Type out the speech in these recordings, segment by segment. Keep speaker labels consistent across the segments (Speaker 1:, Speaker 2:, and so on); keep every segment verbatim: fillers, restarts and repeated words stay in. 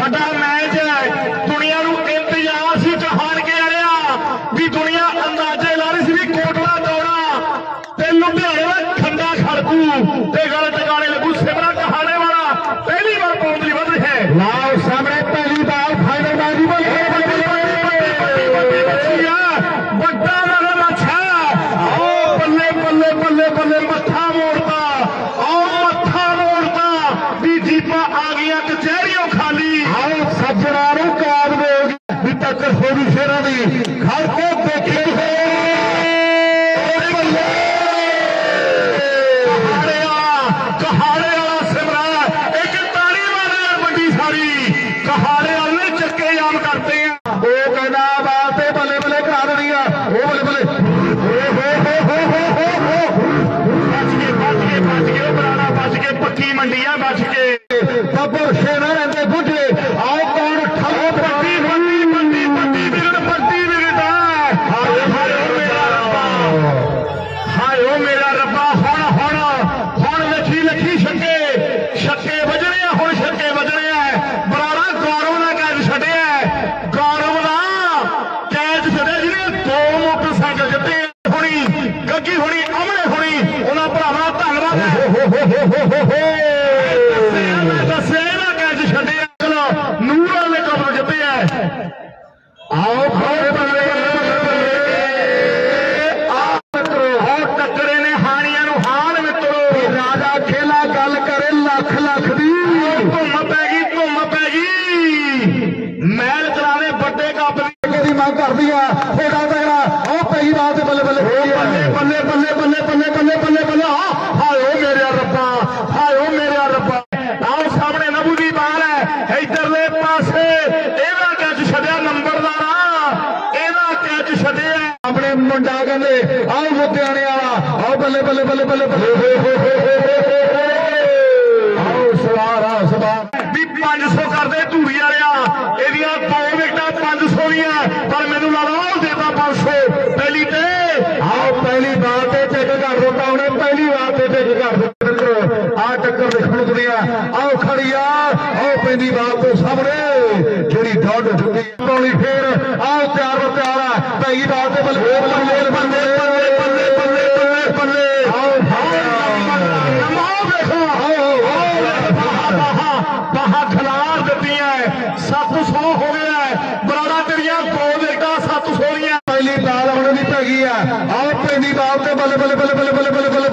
Speaker 1: बड़ा मैच है। दुनिया नूं इंतजार सी कहान के आया भी दुनिया अंदाजे ला रही सी भी कोटला दौड़ा ते लुधियाने दा खंडा खड़कू ते गल टकाने लगू। सिमरा कहाने वाला पहली बार बाउंड्री बन रही है। लाओ सामने पहली बार फाइनल बाजी बन बड़ा नगर अच्छा आओ बल्ले बल्ले बल्ले बल्ले मत्था मोड़ता आओ मत्था मोड़ता भी जीपा आ गया कचहरियों खाली। आओ सज्जना नूं कैद दे भी टक्कर होगी शेरा दी खड़ के देखी कहाड़े वाला सिमरा एक ताड़ी मारे बड़ी सारी कहाड़े वाले चक्के जाम करते हैं। वो कहना बात है बल्ले बल्ले करा देनी है वो बल्ले बल्ले बच के बच के बच के बराना बच के पक्की मंडिया बच के बब्बर शेरा रहते बुझे आओ कौन ठगो पट्टी बंदी बंदी बंदी बिगड़ पट्टी बिगड़ता हाय हाय ओ मेरा रब्बा हाय ओ मेरा रब्बा हुण हुण हुण लखी लखी छक्के छक्के वजने हुण छक्के वजने बराड़ा गौरव ने कैच छड्डिया गौरव का कैच छड्डिया जिन्हें दो मोटरसाइकिल जिते होनी गग्गी होनी अमने होनी उन्होंने भरावा धन्यवाद दसिया इन्हें कैच छड्डिया चलो नूर वाले कदम जिते आओ टकरे ने हानिया नूं हान मित्रो राजा खेला गल करे लख लख दी धुम पैगी धुम पैगी मैल चलाने बड़े कप की मांग कर दी है थोड़ा तगड़ा आओ पहली बात बल्ले बल्ले बल्ले बल्ले बल्ले बल्ले बल्ले बल्ले बल्ले बल्ले हाय ओ मेरे रब्बा हाय ओ मेरे रब्बा। आओ सामने नबू दी बाल है इधरले पासे एदा कैच छड्डिया नंबरदार एदा कैच छड्डिया अपने मुंडा कहंदे आओ लुधियाने वाला आओ बल्ले बल्ले बल्ले बल्ले बल्ले आओ सवार आ सवार भी पांच सौ करते धूड़ी वाले एदियां दो विकटा पांच सौ दियां पर मैनू ला लो देता पांच सौ पहली ते आओ पहली बार ते चेक कर दिता उन्हें पहली बार ते चेक कर दिता आ टक्कर देखने दुनिया आओ खड़ी आ आओ पहली बार तो सामने जी दौड़ चुकी पौली फिर आओ चार व चार पहली बार से बल्ले बल्ले बल्ले बल्ले बल्ले बल्ले बल्ले बल्ले आओ देखो बाहा खिलार दी है सत्त सौ हो गया है बराड़ा तेरिया दो विकटा सत्त सौ दियां पहली बाल होने की पैगी है आओ पहली बाल से बल्ले बल्ले बल्ले बल्ले बल्ले बल्ले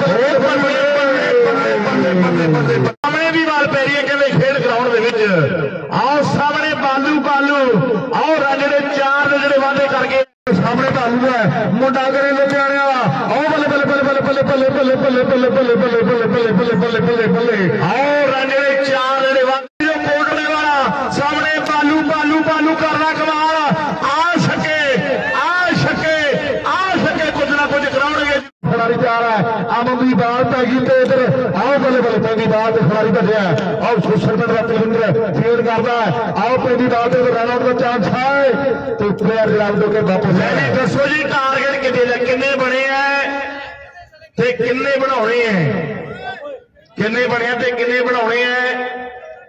Speaker 1: बल्ले सामने भी बाल पै रही है कहते खेड ग्राउंड आओ सामने बालू बालू आओ राजे चार ने जो वादे करके सामने बालू है मुंडा करे लुधियाने वाला आओ बल्ले बल्ले बल्ले बल्ले बल्ले बल्ले बल्ले बल्ले बल्ले बल्ले बल्ले बल्ले बल्ले बल्ले बल्ले बल्ले बल्ले आओ राजे चार ने वादे कोटले वाला सामने बालू बालू बालू करना कमाल आ सके आ सके आ सके कुछ ना कुछ ग्राउंड खिलाड़ी जा रहा है आमन की बाल पैगी तो इधर आओ बल्ले बल्ले पहली बाल से खिलाड़ी भजया आओ सुरसरमन का तेलिंद्र फील्ड करता है आओ पहली बाल से रन आउट का चांस है तो प्लेयर ग्राउंड के वापस दसो जी टारगेट कितने किन्ने बने हैं किन्ने बनाने हैं किन्ने बने ते किन्ने बनाने हैं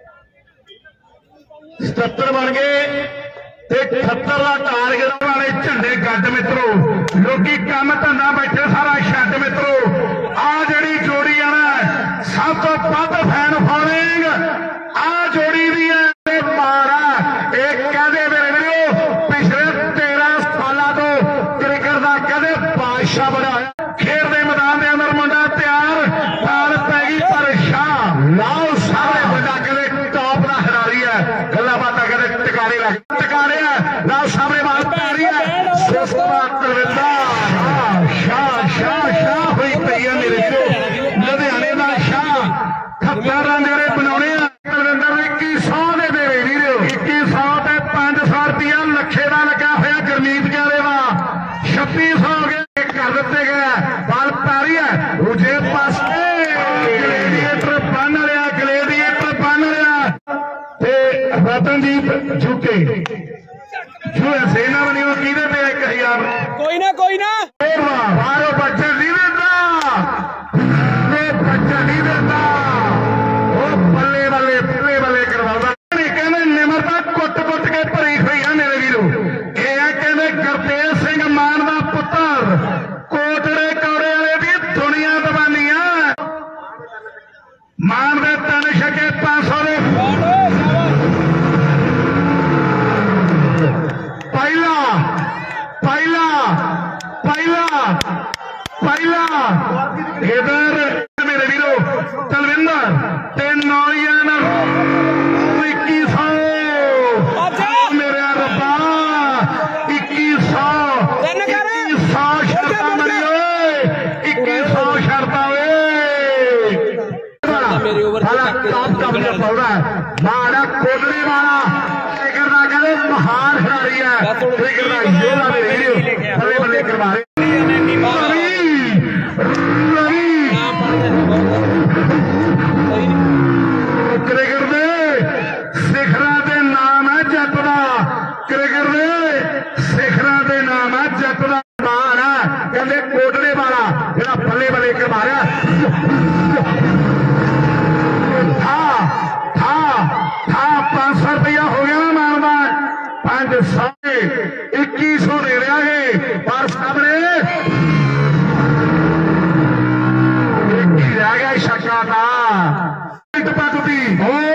Speaker 1: सतहत्तर बन गए अठहत्तर का टारगेट वाले झंडे गड्ड मित्रो लोकी काम धंधा बैठे सारा छड्ड मित्रो आ जड़ी जोड़ी है ना सब तो वध फैन फॉलोइंग आ जोड़ी दी है मारा एक कहते मेरे वीरो पिछले तेरह साल तो क्रिकेट का कहते बादशाह बनाया खेल के मैदान के अंदर मुंडा तैयार पाल पैगी पर शाह लाओ सारे बंदा कहते टॉप का खिलाड़ी है गल्ला बात कहते टिकारे लग टिकारे लाओ सामने बात पै रही है शाह शाह शाह हुई पई है मेरे को लुधियाने का शाह खत्तर रन जेडे बनाने कुलविंदर इक्की सौ दे दे वीरो इक्की सौ ते पांच सौ रुपया लखे का लगा होया गुरमीत कहले वा छब्बी सौ कर दिते गए बल पै रही है दूजे पासे ग्लेडिएटर बन लिया ग्लेडिएटर बन लिया रतनदीप झुके जो सेना बनी वो कि एक हजार कोई ना कोई ना बारो बच्चे नहीं देता बच्चा नहीं देता वो बल्ले बल्ले बल्ले बल्ले करवा कहने निमरता इधर मेरे वीरो तलविंदर ते नौजवान इक्की सौ मेरे रब्बा इक्की सौ इक्की सौ शर्ता मरियो इक्की सौ शर्ता माड़ा कोटली वाला क्रिकेट का कहते महान खिलाड़ी है क्रिकेट का योद्धा मेरे वीरो बल्ले बल्ले करवा रहे क्रिकेट दे सिखरा दे नाम है जट दा क्रिकेट दे सिखरा दे नाम है जट दा मान है कहते कोटले वाला जेड़ा बल्ले बल्ले करवा रहा था था था पांच सौ रुपया हो गया ना मानदा पांच सौ इक्की सौ दे रहा है पर सामने रह गया शक्का था पटती